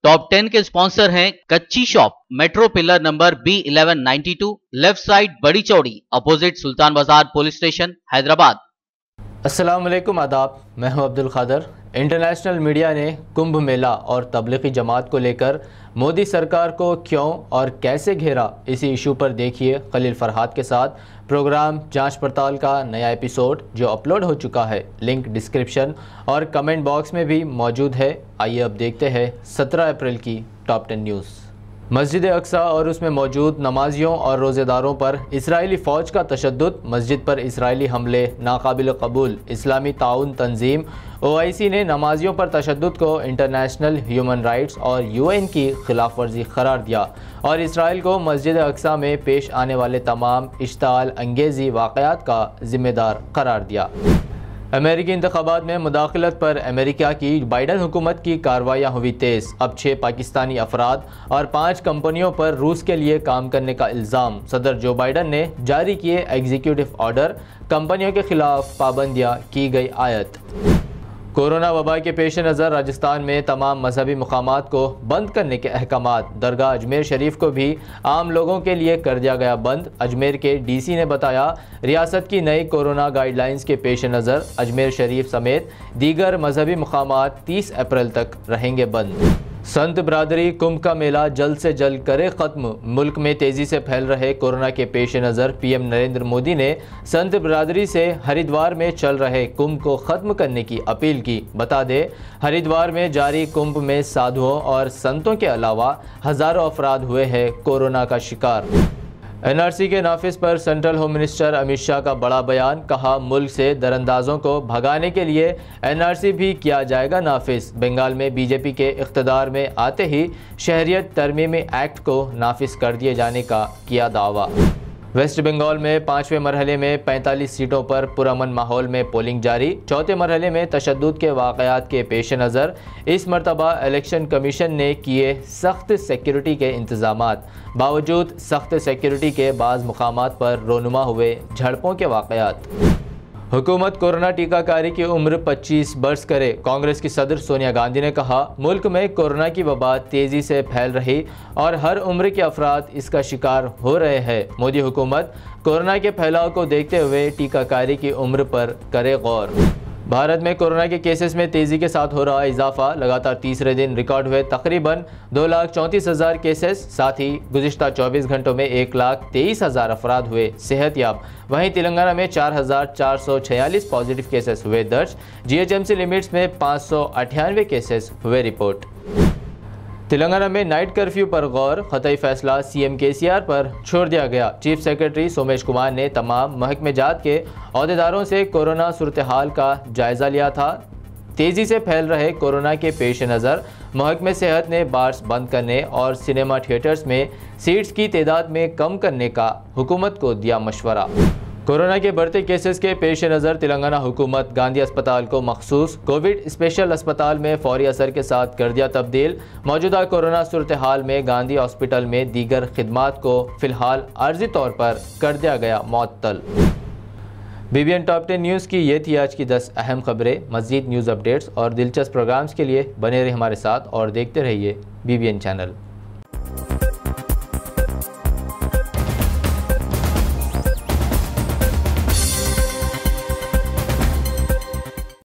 Top 10 के sponsor हैं कच्ची shop, metro pillar number B1192, left side बड़ी चौड़ी, अपोजिट सुल्तान बाजार पुलिस स्टेशन, हैदराबाद। अस्सलाम वालेकुम, आदाब। मैं हूं अब्दुल खादर। इंटरनेशनल मीडिया ने कुंभ मेला और तबलीगी जमात को लेकर मोदी सरकार को क्यों और कैसे घेरा, इसी इशू पर देखिए खलील फरहाद के साथ प्रोग्राम जांच पड़ताल का नया एपिसोड जो अपलोड हो चुका है। लिंक डिस्क्रिप्शन और कमेंट बॉक्स में भी मौजूद है। आइए अब देखते हैं 17 अप्रैल की टॉप 10 न्यूज़। मस्जिद अक्सा और उसमें मौजूद नमाजियों और रोज़ेदारों पर इजरायली फ़ौज का तशद्दुद, मस्जिद पर इजरायली हमले नाकाबिल कबूल। इस्लामी ताउन तंजीम OIC ने नमाजियों पर तशद्दुद को इंटरनेशनल ह्यूमन राइट्स और UN की खिलाफ वर्जी करार दिया और इसराइल को मस्जिद अक्सा में पेश आने वाले तमाम इश्ताल अंगेज़ी वाक़यात का ज़िम्मेदार करार दिया। अमेरिकी इंतखाबात में मुदाखलत पर अमेरिका की बाइडन हुकूमत की कार्रवाइयाँ हुई तेज़। अब 6 पाकिस्तानी अफराद और 5 कंपनियों पर रूस के लिए काम करने का इल्ज़ाम। सदर जो बाइडन ने जारी किए एग्जीक्यूटिव ऑर्डर, कंपनियों के खिलाफ पाबंदियाँ की गई आयत। कोरोना वबा के पेश नज़र राजस्थान में तमाम मजहबी मकामात को बंद करने के अहकामात। दरगाह अजमेर शरीफ को भी आम लोगों के लिए कर दिया गया बंद। अजमेर के DC ने बताया, रियासत की नई कोरोना गाइडलाइंस के पेश नज़र अजमेर शरीफ समेत दीगर मजहबी मकामात 30 अप्रैल तक रहेंगे बंद। संत बरादरी कुंभ का मेला जल्द से जल्द करे ख़त्म। मुल्क में तेज़ी से फैल रहे कोरोना के पेश नज़र PM नरेंद्र मोदी ने संत बरादरी से हरिद्वार में चल रहे कुंभ को ख़त्म करने की अपील की। बता दें, हरिद्वार में जारी कुंभ में साधुओं और संतों के अलावा हज़ारों अफराद हुए हैं कोरोना का शिकार। NRC के नाफिज पर central home minister Amit Shah का बड़ा बयान। कहा, मुल्क से दरअंदाजों को भगाने के लिए NRC भी किया जाएगा नाफिज। बंगाल में BJP के इख्तदार में आते ही शहरियत तरमीमी एक्ट को नाफिज कर दिए जाने का किया दावा। वेस्ट बंगाल में 5वें मरहले में 45 सीटों पर पुरअमन माहौल में पोलिंग जारी। चौथे मरहले में तशद्दुद के वाक़यात के पेश नज़र इस मरतबा इलेक्शन कमीशन ने किए सख्त सिक्योरिटी के इंतज़ामात। बावजूद सख्त सिक्योरिटी के बाज़ मुकामात पर रोनुमा हुए झड़पों के वाक़यात। हुकूमत कोरोना टीकाकारी की उम्र 25 बरस करे। कांग्रेस की सदर सोनिया गांधी ने कहा, मुल्क में कोरोना की वबा तेज़ी से फैल रही और हर उम्र के अफराद इसका शिकार हो रहे हैं। मोदी हुकूमत कोरोना के फैलाव को देखते हुए टीकाकारी की उम्र पर करे गौर। भारत में कोरोना के केसेस में तेज़ी के साथ हो रहा इजाफा। लगातार तीसरे दिन रिकॉर्ड हुए तकरीबन 2,34,000 केसेस। साथ ही गुज़िश्ता 24 घंटों में 1,23,000 अफराद हुए सेहतयाब। वहीं तेलंगाना में 4,446 पॉजिटिव केसेस हुए दर्ज। GHMC लिमिट्स में 598 केसेस हुए रिपोर्ट। तेलंगाना में नाइट कर्फ्यू पर गौर। ख़तई फैसला CM KCR पर छोड़ दिया गया। चीफ सेक्रेटरी सोमेश कुमार ने तमाम महकमेजात के अहदेदारों से कोरोना सूरत हाल का जायज़ा लिया था। तेज़ी से फैल रहे कोरोना के पेश नज़र महकमे सेहत ने बार्स बंद करने और सिनेमा थिएटर्स में सीट्स की तादाद में कम करने का हुकूमत को दिया मशवरा। कोरोना के बढ़ते केसेस के पेश नज़र तेलंगाना हुकूमत गांधी अस्पताल को मखसूस कोविड स्पेशल अस्पताल में फौरी असर के साथ कर दिया तब्दील। मौजूदा कोरोना सूरत हाल में गांधी हॉस्पिटल में दीगर खिदमात को फ़िलहाल आर्जी तौर पर कर दिया गया मुअत्तल। BBN टॉप 10 न्यूज़ की ये थी आज की 10 अहम खबरें। मज़ीद न्यूज़ अपडेट्स और दिलचस्प प्रोग्राम्स के लिए बने रहिए हमारे साथ और देखते रहिए BBN चैनल।